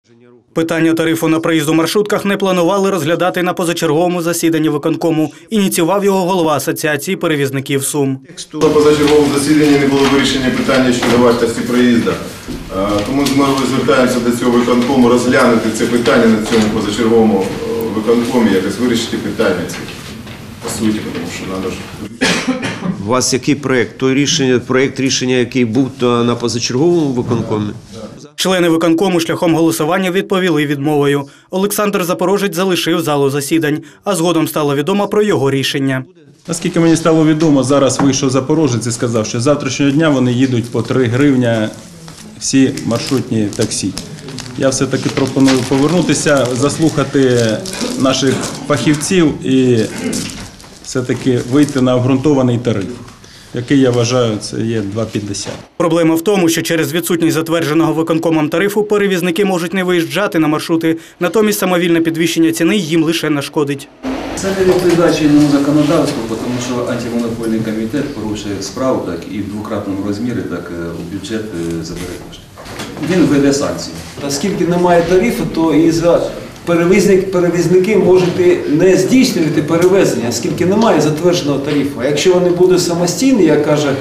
Питання тарифу на проїзд у маршрутках не планували розглядати на позачерговому засіданні виконкому. Ініціював його голова Асоціації перевізників Сум. На позачерговому засіданні не було вирішення питання щодо вартості проїзду. Тому ми звертаємося до цього виконкому розглянути це питання на цьому позачерговому виконкомі, якось вирішити питання по суті, тому що треба ж. У вас який проєкт? Проєкт рішення, який був на позачерговому виконкомі? Члени виконкому шляхом голосування відповіли відмовою. Олександр Запорожець залишив залу засідань, а згодом стало відомо про його рішення. Наскільки мені стало відомо, зараз вийшов Запорожець і сказав, що з завтрашнього дня вони їдуть по 3 гривні всі маршрутні таксі. Я все-таки пропоную повернутися, заслухати наших фахівців і все-таки вийти на обґрунтований тариф, який, я вважаю, це є 2,50. Проблема в тому, що через відсутність затвердженого виконкомом тарифу перевізники можуть не виїжджати на маршрути, натомість самовільне підвищення ціни їм лише нашкодить. Це не відповідає чинному законодавству, тому що антимонопольний комітет порушує справу так, і в двократному розмірі так, у бюджет забере кошти. Він введе санкції. Оскільки немає тарифу, то і за перевізники можуть не здійснювати перевезення, оскільки немає затвердженого тарифу. А якщо вони будуть самостійні, як каже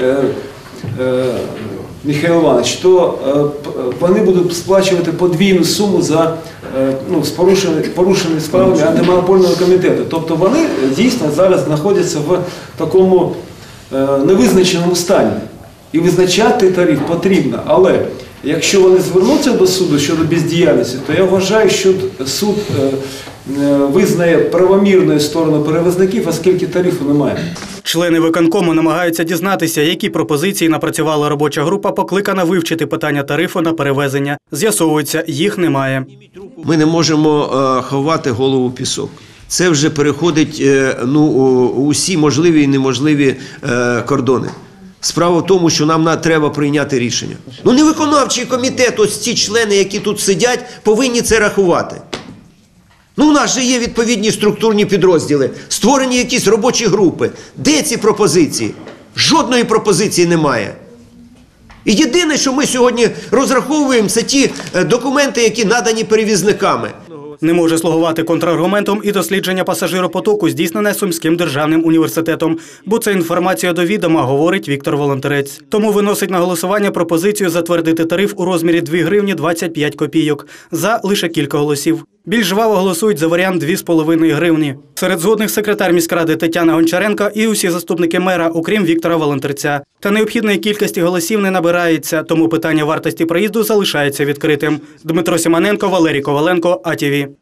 Михайло Іванович, то вони будуть сплачувати подвійну суму за з порушеними справами антимонопольного комітету. Тобто вони дійсно зараз знаходяться в такому невизначеному стані. І визначати тариф потрібно, але якщо вони звернуться до суду щодо бездіяльності, то я вважаю, що суд визнає правомірною сторону перевізників, оскільки тарифу немає. Члени виконкому намагаються дізнатися, які пропозиції напрацювала робоча група, покликана вивчити питання тарифу на перевезення. З'ясовується, їх немає. Ми не можемо ховати голову в пісок. Це вже переходить усі можливі і неможливі кордони. Справа в тому, що нам треба прийняти рішення. Не виконавчий комітет, ось ці члени, які тут сидять, повинні це рахувати. У нас же є відповідні структурні підрозділи, створені якісь робочі групи. Де ці пропозиції? Жодної пропозиції немає. І єдине, що ми сьогодні розраховуємо, це ті документи, які надані перевізниками. Не може слугувати контраргументом і дослідження пасажиропотоку, здійснене Сумським державним університетом. Бо це інформація до відома, говорить Віктор Волонтерець. Тому виносить на голосування пропозицію затвердити тариф у розмірі 2 гривні 25 копійок. За лише кілька голосів. Більш жваво голосують за варіант 2,5 гривні. Серед згодних секретар міськради Тетяна Гончаренко і усі заступники мера, окрім Віктора Волонтерця. Та необхідної кількості голосів не набирається, тому питання вартості проїзду залишається відкритим. Дмитро Сімоненко, Валерій Коваленко, АТВ.